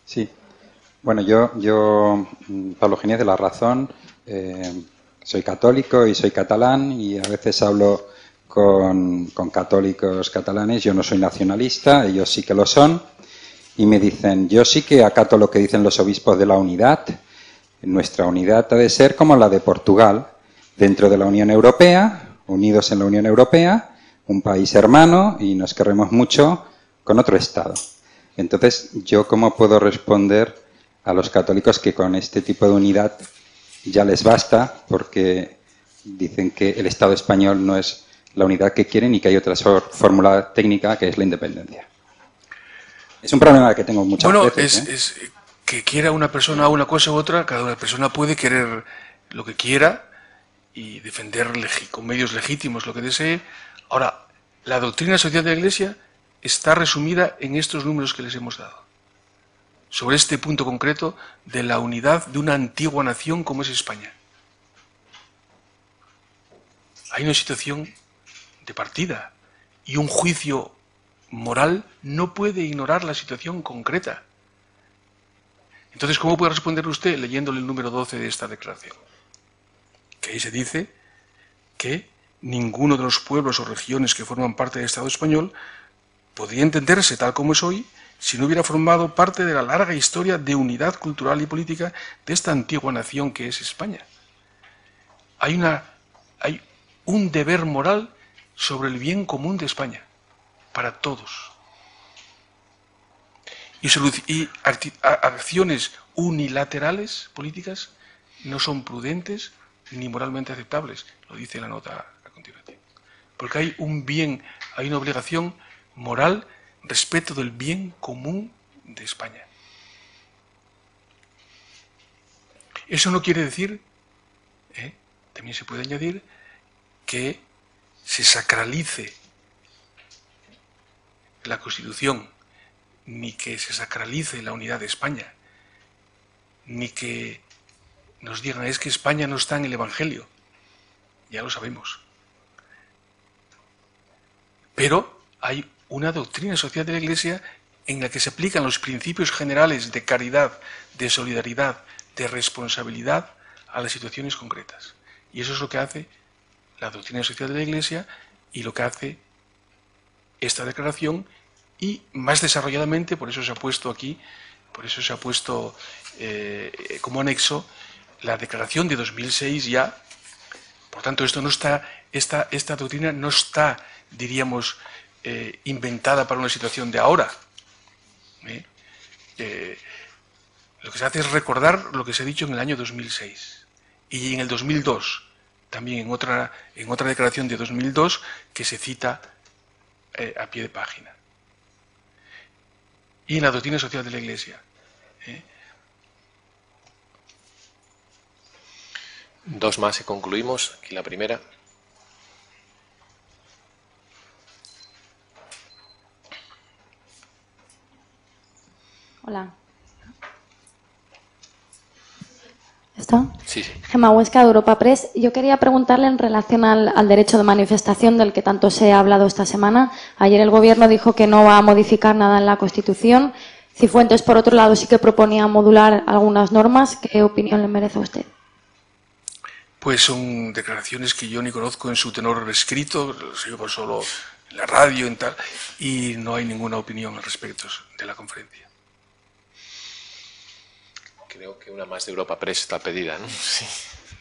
Sí. Bueno, yo Pablo Ginés de La Razón, soy católico y soy catalán y a veces hablo con católicos catalanes. Yo no soy nacionalista, ellos sí que lo son, y me dicen, yo sí que acato lo que dicen los obispos de la unidad. Nuestra unidad ha de ser como la de Portugal, dentro de la Unión Europea, unidos en la Unión Europea, un país hermano y nos queremos mucho con otro Estado. Entonces, ¿yo cómo puedo responder a los católicos que con este tipo de unidad ya les basta porque dicen que el Estado español no es la unidad que quieren y que hay otra fórmula técnica que es la independencia? Es un problema que tengo muchas veces. Es que quiera una persona una cosa u otra, cada una persona puede querer lo que quiera y defender con medios legítimos lo que desee. Ahora, la doctrina social de la Iglesia está resumida en estos números que les hemos dado, sobre este punto concreto de la unidad de una antigua nación como es España. Hay una situación de partida y un juicio moral no puede ignorar la situación concreta. Entonces, ¿cómo puede responder usted leyéndole el número 12 de esta declaración? Que ahí se dice que ninguno de los pueblos o regiones que forman parte del Estado español podría entenderse tal como es hoy si no hubiera formado parte de la larga historia de unidad cultural y política de esta antigua nación que es España. Hay un deber moral sobre el bien común de España, para todos. Y acciones unilaterales políticas no son prudentes ni moralmente aceptables, lo dice la nota a continuación. Porque hay un bien, hay una obligación moral respecto del bien común de España. Eso no quiere decir, también se puede añadir, que se sacralice la Constitución, ni que se sacralice la unidad de España, ni que nos digan es que España no está en el Evangelio. Ya lo sabemos. Pero hay una doctrina social de la Iglesia en la que se aplican los principios generales de caridad, de solidaridad, de responsabilidad a las situaciones concretas. Y eso es lo que hace la doctrina social de la Iglesia y lo que hace esta declaración, y más desarrolladamente, por eso se ha puesto aquí, por eso se ha puesto como anexo la declaración de 2006 ya. Por tanto, esto no está, esta doctrina no está, diríamos, inventada para una situación de ahora. Lo que se hace es recordar lo que se ha dicho en el año 2006 y en el 2002, también en otra declaración de 2002 que se cita a pie de página. Y en la doctrina social de la Iglesia. Dos más y concluimos. Aquí la primera. Hola. ¿Está? Sí, sí. Gemma Huesca, de Europa Press. Yo quería preguntarle en relación al derecho de manifestación del que tanto se ha hablado esta semana. Ayer el Gobierno dijo que no va a modificar nada en la Constitución. Cifuentes, por otro lado, sí que proponía modular algunas normas. ¿Qué opinión le merece a usted? Pues son declaraciones que yo ni conozco en su tenor escrito, los oigo solo en la radio y tal, y no hay ninguna opinión al respecto de la conferencia. Creo que una más de Europa Press está pedida, ¿no? Sí.